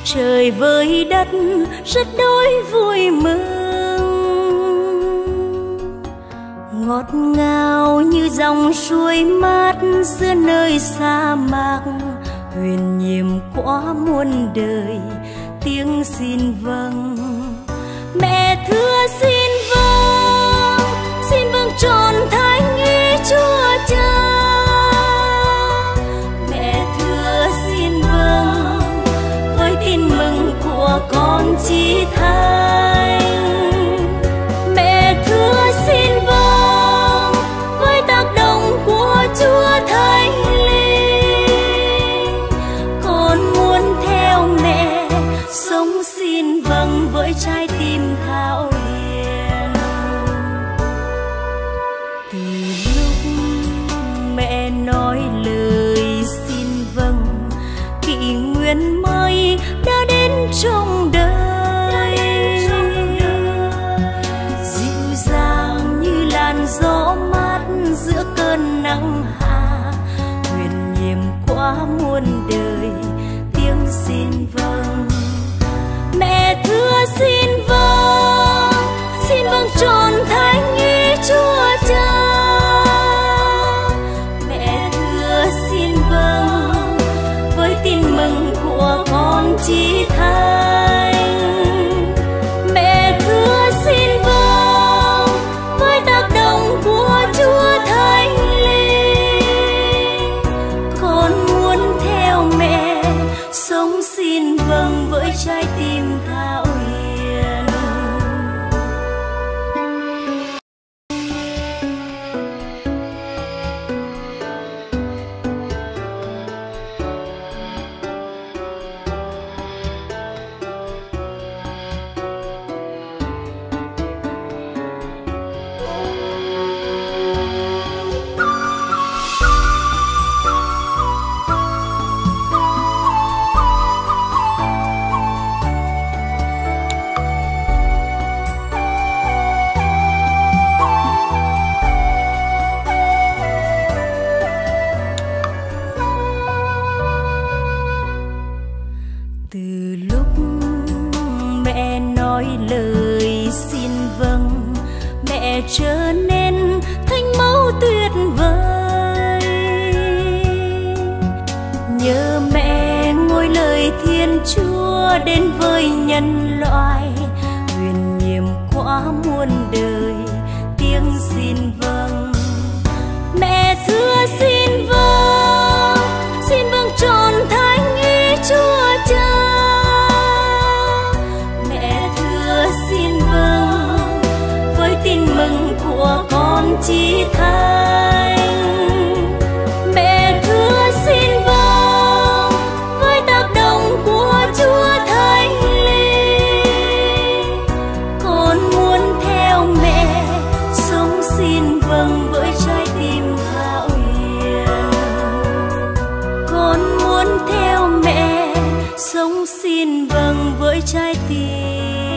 trời với đất rất đối vui mừng, ngọt ngào như dòng suối mát giữa nơi sa mạc, huyền nhiệm quá muôn đời tiếng xin vâng. Mẹ thưa xin vâng trọn thánh ý Chúa Cha. Mẹ thưa xin vâng với tin mừng của con chí thánh. Mẹ thưa xin vâng với tác động của Chúa Thánh Linh. Con muốn theo mẹ sống xin vâng với trái tim thao hiền. Từ lúc mẹ nói lời xin vâng, kỷ nguyên mới đã đến trong đời, dịu dàng như làn gió mát giữa cơn nắng hạ, huyền nhiệm qua muôn đời tiếng xin vâng. Mẹ thưa xin vâng trọn thánh ý Chúa Cha. Mẹ thưa xin vâng với tin mừng của con chí thánh. Mẹ thưa xin vâng với tác động của Chúa Thánh Linh. Con muốn theo mẹ sống xin vâng với trái tim thao hiền. Từ lúc mẹ nói lời xin vâng, mẹ trở nên thánh mẫu tuyệt vời. Nhờ mẹ ngôi lời Thiên Chúa đến với nhân loại, huyền nhiệm qua muôn đời tiếng xin vâng. Mẹ thưa xin vâng trọn thánh ý Chúa Cha. Mẹ thưa xin vâng với tin mừng của con chí thánh. Mẹ thưa xin vâng với tác động của Chúa Thánh Linh. Con muốn theo mẹ sống xin vâng với trái tim thao hiền. Con muốn theo mẹ sống xin vâng với trái tim